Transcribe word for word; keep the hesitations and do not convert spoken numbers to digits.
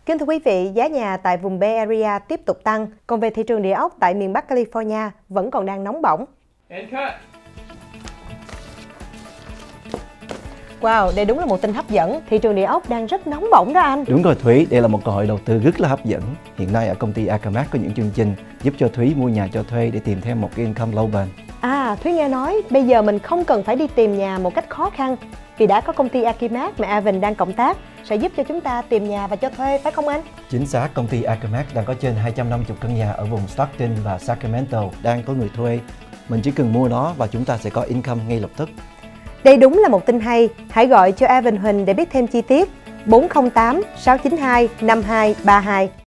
Kính thưa quý vị, giá nhà tại vùng Bay Area tiếp tục tăng, còn về thị trường địa ốc tại miền Bắc California vẫn còn đang nóng bỏng. Wow, đây đúng là một tin hấp dẫn. Thị trường địa ốc đang rất nóng bỏng đó anh. Đúng rồi Thúy, đây là một cơ hội đầu tư rất là hấp dẫn. Hiện nay ở công ty Akamat có những chương trình giúp cho Thúy mua nhà cho thuê để tìm thêm một cái income lâu bền. À, Thúy nghe nói bây giờ mình không cần phải đi tìm nhà một cách khó khăn, vì đã có công ty Akamat mà Evan đang cộng tác sẽ giúp cho chúng ta tìm nhà và cho thuê, phải không anh? Chính xác, công ty Akamat đang có trên hai trăm năm mươi căn nhà ở vùng Stockton và Sacramento đang có người thuê. Mình chỉ cần mua nó và chúng ta sẽ có income ngay lập tức. Đây đúng là một tin hay. Hãy gọi cho Evan Huỳnh để biết thêm chi tiết. bốn không tám sáu chín hai năm hai ba hai.